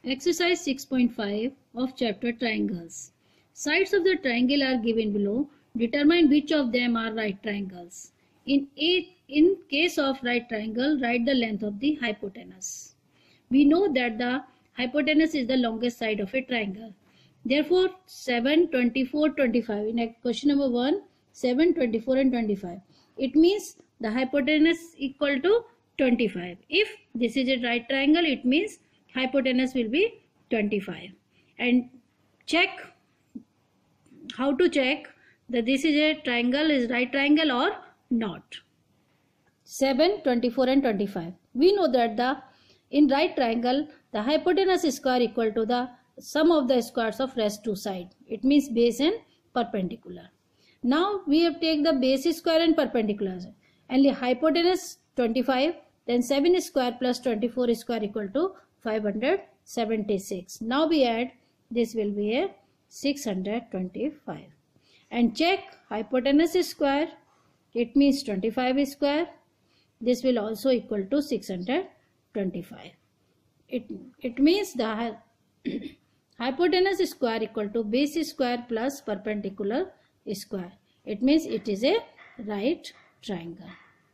Exercise 6.5 of chapter Triangles. Sides of the triangle are given below. Determine which of them are right triangles. In case of right triangle, write the length of the hypotenuse. We know that the hypotenuse is the longest side of a triangle. Therefore, 7, 24, 25. In question number 1, 7, 24 and 25. It means the hypotenuse equal to 25. If this is a right triangle, it means hypotenuse will be 25. And check, how to check that this is a triangle, is right triangle or not. 7, 24 and 25. We know that in right triangle, the hypotenuse square equal to the sum of the squares of rest two sides. It means base and perpendicular. Now we have take the base square and perpendicular. And the hypotenuse 25, then 7 square plus 24 square equal to 576. Now we add, this will be a 625. And check hypotenuse square, it means 25 square. This will also equal to 625. It means the hypotenuse square equal to base square plus perpendicular square. It means it is a right triangle.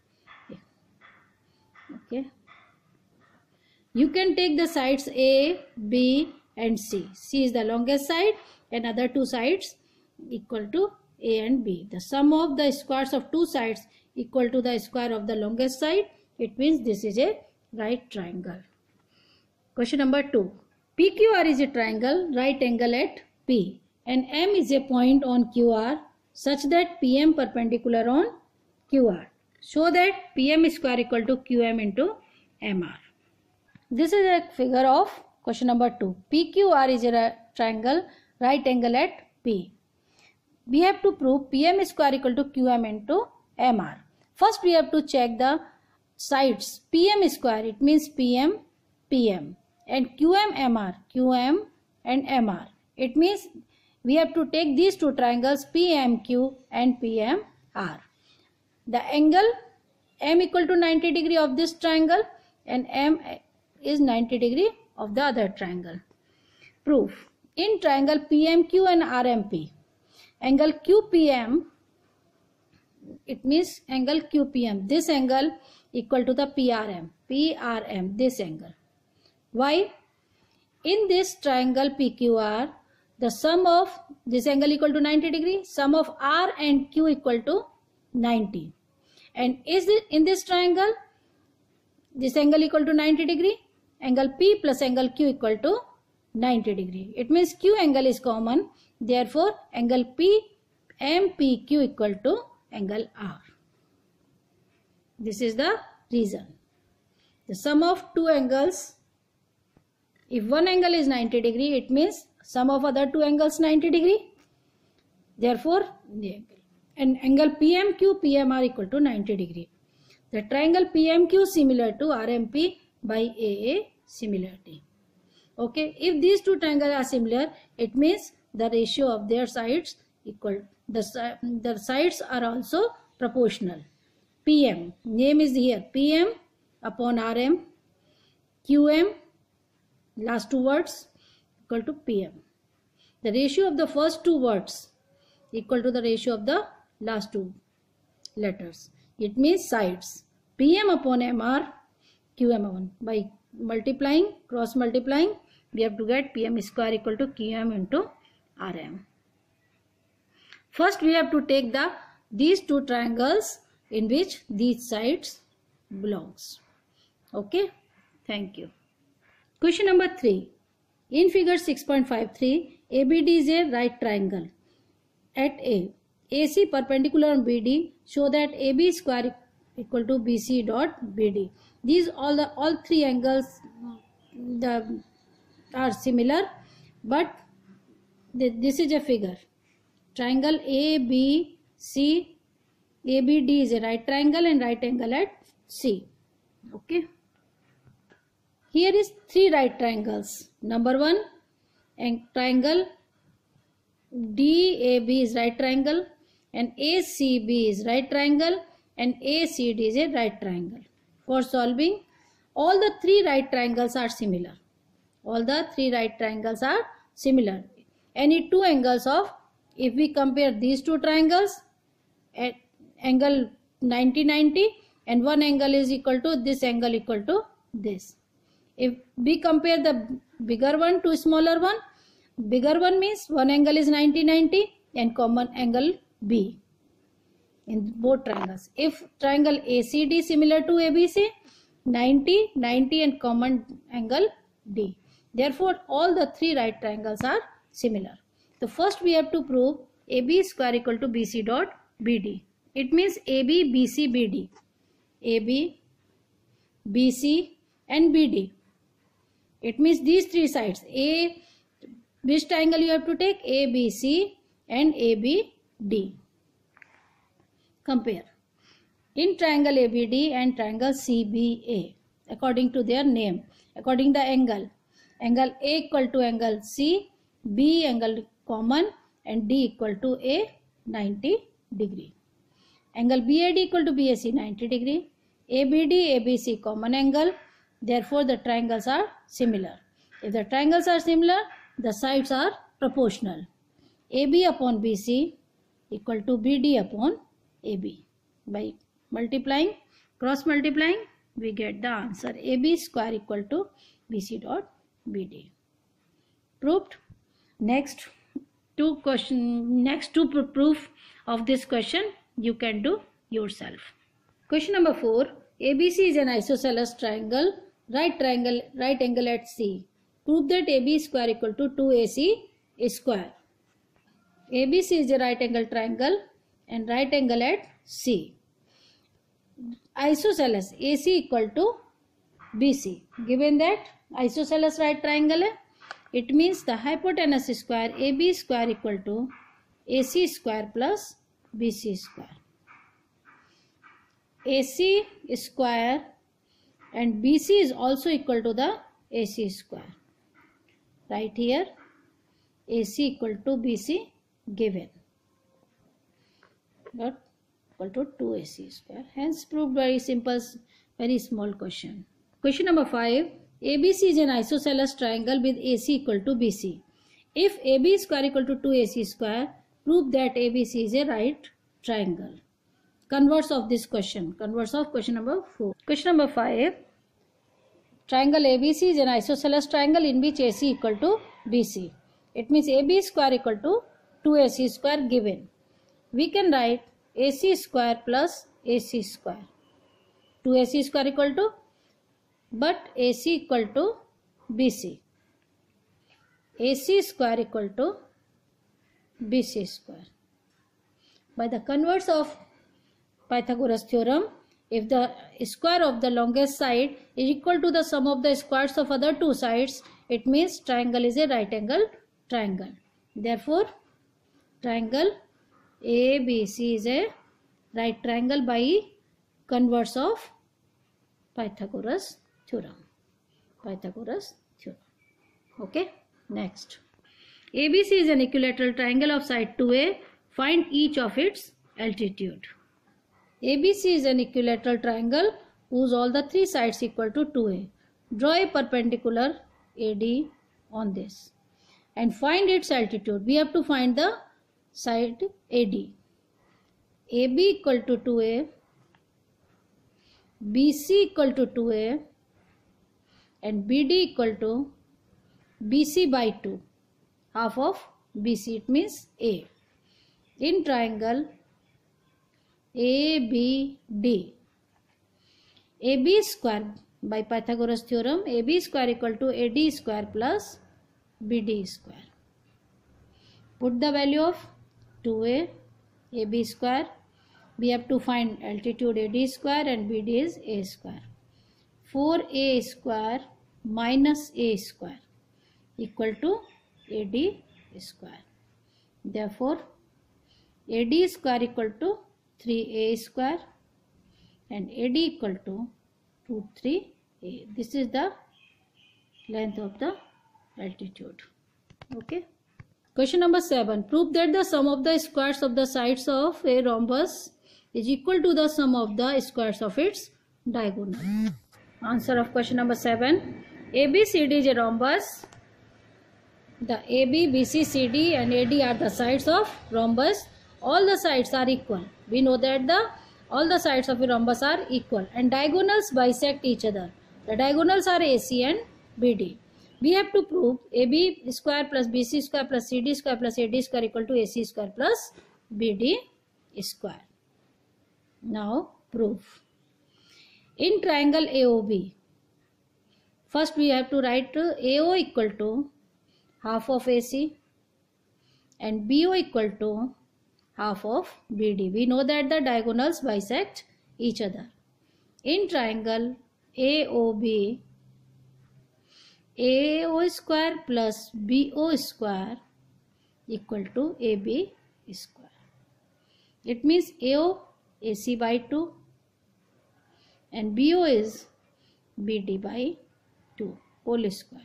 Okay. You can take the sides A, B and C. C is the longest side and other two sides equal to A and B. The sum of the squares of two sides equal to the square of the longest side. It means this is a right triangle. Question number 2. PQR is a triangle, right angle at P, and M is a point on QR such that PM perpendicular on QR. Show that PM square equal to QM into MR. This is a figure of question number 2. PQR is a triangle, right angle at P. We have to prove PM square equal to QM into MR. First we have to check the sides. PM square, it means PM, PM. And QM, MR, QM and MR. It means we have to take these two triangles PMQ and PMR. The angle M equal to 90 degree of this triangle and M is 90 degree of the other triangle. Proof. In triangle PMQ and RMP, angle QPM, it means angle QPM, this angle equal to the PRM, this angle. Why? In this triangle PQR, the sum of this angle equal to 90 degree, sum of R and Q equal to 90. And is it in this triangle, this angle equal to 90 degree, angle P plus angle Q equal to 90 degree. It means Q angle is common. Therefore, angle PMPQ equal to angle R. This is the reason. The sum of two angles, if one angle is 90 degree, it means sum of other two angles 90 degree. Therefore, the angle PMQ, PMR equal to 90 degree. The triangle PMQ similar to RMP by AA similarity. Okay, if these two triangles are similar, it means the ratio of their sides equal. The sides are also proportional. PM, name is here, PM upon RM, QM, last two words equal to PM. The ratio of the first two words equal to the ratio of the last two letters. It means sides. PM upon MR, QM upon. By multiplying, cross multiplying, we have to get PM square equal to QM into RM. First we have to take these two triangles in which these sides belongs. Okay, thank you. Question number 3. In figure 6.53, ABD is a right triangle. At A, AC perpendicular on BD, show that AB square equal to BC dot BD. These all three angles are similar, but this is a figure. Triangle ABC, ABD is a right triangle and right angle at C. Okay. Here is three right triangles. Number 1, and triangle DAB is right triangle and ACB is right triangle and ACD is a right triangle. For solving, all the three right triangles are similar. All the three right triangles are similar. Any two angles of, if we compare these two triangles at angle 90-90 and one angle is equal to this angle equal to this. If we compare the bigger one to smaller one, bigger one means one angle is 90-90 and common angle B in both triangles. If triangle ACD similar to ABC, 90-90 and common angle D. Therefore, all the three right triangles are similar. So first we have to prove AB square equal to BC dot BD. It means AB, BC, BD. AB, BC and BD. It means these three sides. Which triangle you have to take? ABC and ABD. Compare. In triangle ABD and triangle CBA, according to their name, according to the angle. Angle A equal to angle C, B angle common and D equal to A 90 degree. Angle BAD equal to BAC 90 degree. ABD, ABC common angle. Therefore, the triangles are similar. If the triangles are similar, the sides are proportional. AB upon BC equal to BD upon AB. By multiplying, cross multiplying, we get the answer AB square equal to BC dot BD. Proved. Next two proof of this question you can do yourself. Question number 4. ABC is an isosceles triangle, right angle at C. Prove that AB square equal to 2AC square. ABC is a right angle triangle and right angle at C. Isosceles AC equal to BC. Given that isosceles right triangle hai, it means the hypotenuse square AB square equal to AC square plus BC square. AC square and BC is also equal to the AC square. Right here AC equal to BC given. Not equal to 2AC square. Hence proved. Very simple, very small question. Question number 5. ABC is an isosceles triangle with AC equal to BC. If AB square equal to 2AC square, prove that ABC is a right triangle. Converse of this question. Converse of question number 4. Question number 5. Triangle ABC is an isosceles triangle in which AC equal to BC. It means AB square equal to 2AC square given. We can write AC square plus AC square. 2AC square equal to, but AC equal to BC. AC square equal to BC square. By the converse of Pythagoras theorem, if the square of the longest side is equal to the sum of the squares of other two sides, it means triangle is a right angle triangle. Therefore, triangle ABC is a right triangle by converse of Pythagoras theorem. Pythagoras theorem. Okay. Next. ABC is an equilateral triangle of side 2A. Find each of its altitude. ABC is an equilateral triangle whose all the three sides equal to 2A. Draw a perpendicular AD on this and find its altitude. We have to find the side AD. AB equal to 2A, BC equal to 2A and BD equal to BC by 2. Half of BC, it means A. In triangle ABD, AB square by Pythagoras theorem, AB square equal to AD square plus BD square. Put the value of 2A, AB square. We have to find altitude AD square and BD is A square. 4A square minus A square equal to AD square. Therefore, AD square equal to 3A square and AD equal to root 3A. This is the length of the altitude. Okay. Question number 7. Prove that the sum of the squares of the sides of a rhombus is equal to the sum of the squares of its diagonal. Answer of question number 7. ABCD is a rhombus. The AB, BC, CD and AD are the sides of rhombus. All the sides are equal. We know that all the sides of a rhombus are equal and diagonals bisect each other. The diagonals are AC and BD. We have to prove AB square plus BC square plus CD square plus AD square equal to AC square plus BD square. Now proof. In triangle AOB, first we have to write AO equal to half of AC and BO equal to half of BD. We know that the diagonals bisect each other. In triangle AOB, AO square plus BO square equal to AB square. It means AO AC by 2 and BO is BD by 2 whole square.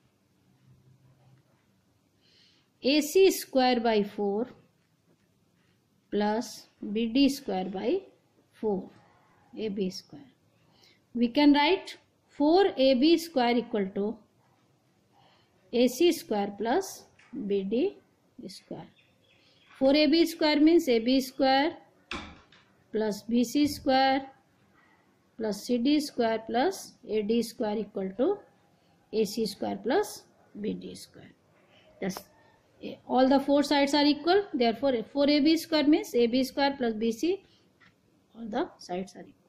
AC square by 4 plus BD square by 4 AB square. We can write 4AB square equal to AC square plus BD square. 4AB square means AB square plus BC square plus CD square plus AD square equal to AC square plus BD square. Thus, all the four sides are equal. Therefore, 4AB square means AB square plus BC. All the sides are equal.